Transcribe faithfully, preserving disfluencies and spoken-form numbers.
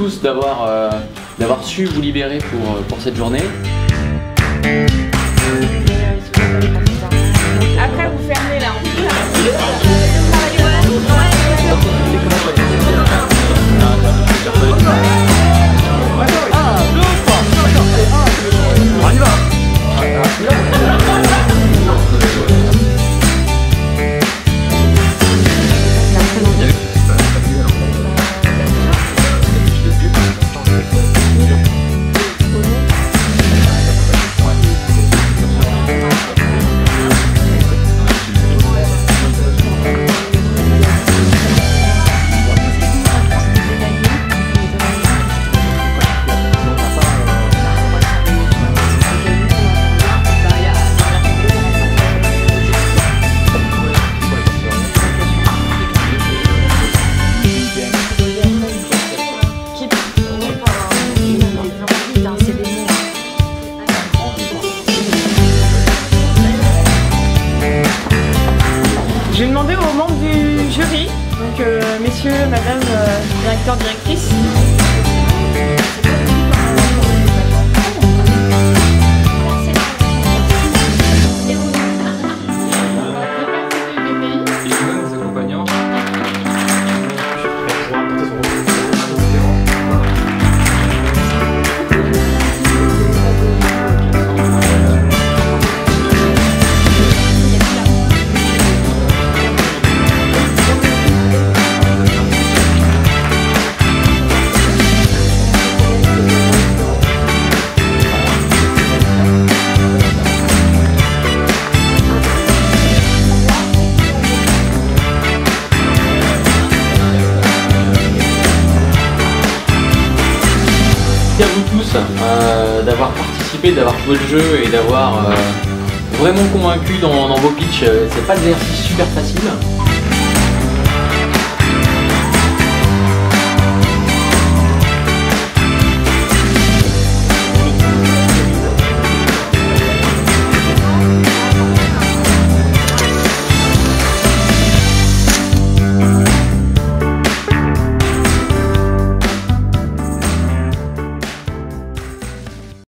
tous d'avoir euh, d'avoir su vous libérer pour, pour cette journée. Après vous fermez là. On y va. Je vais demander aux membres du jury, donc euh, messieurs, madame, euh, directeur, directrice. Merci à vous tous euh, d'avoir participé, d'avoir joué le jeu et d'avoir euh, vraiment convaincu dans, dans vos pitchs. C'est pas des exercices super faciles.